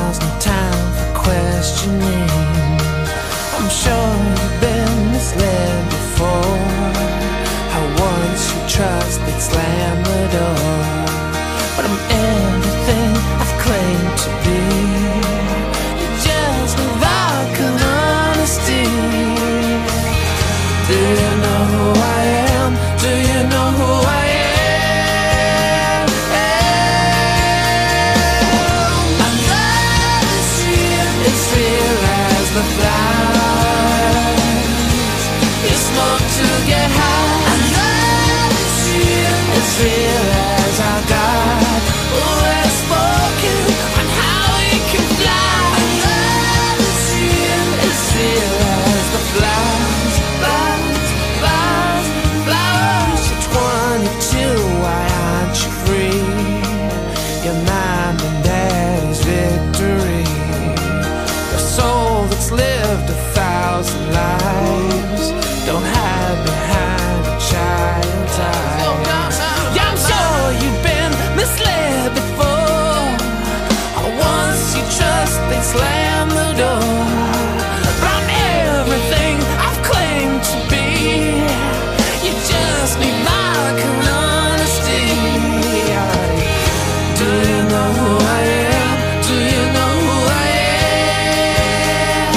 now's no time for questioning. I'm sure you've been misled before. How once you trusted, slam the door. But I'm everything I've claimed to be. You just need vodka and honesty. Do you know who I am? Do you know who I am? My love is real. It's real as the flowers you smoke to get high. My love is real. It's real as our God who has spoken on how we can fly. My love is real. It's real as the flowers, flowers, flowers, flowers. You're 22, why aren't you free? Your mom and daddy's victory. The soul that's lived 1,000 lives don't hide behind a child's eyes. Yeah, I'm sure you've been misled before. Once you trust, they slam the door. But I'm everything I've claimed to be. You just need vodka and honesty. Do you know who I am? Do you know who I am?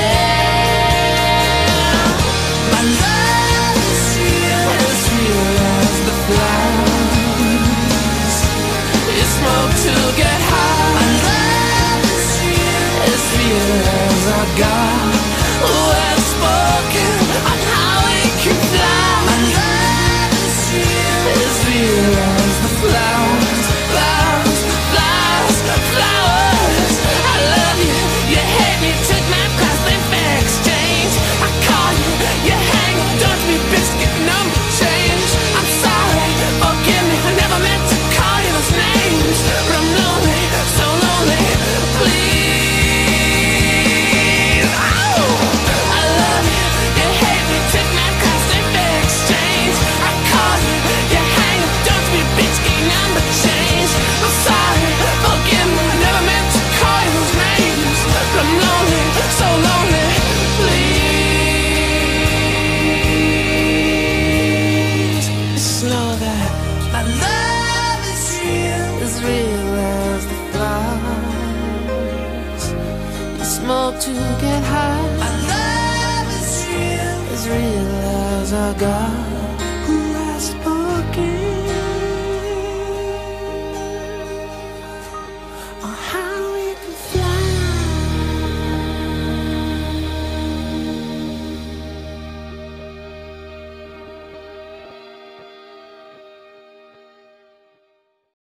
My love is real, as real as the flowers you smoke to get high. My love is real, as real as our God who has spoken on how we can fly. My love is real, as real as the flowers, flowers, flowers, flowers. I love you, you hate me, took my cross, then fair exchange. I call you, you hang, don't be biscuit number change. I'm sorry, forgive me, I never meant to call you those names. But I'm lonely, so lonely, please. Oh, I love you, you hate me, took my cross, then fair exchange. I call you, you hang, don't be biscuit number change. I'm sorry, forgive me, I never meant to call you those names. But I'm lonely, so lonely, please. Just know that my love is real as the flowers you smoke to get high. My love is real as our God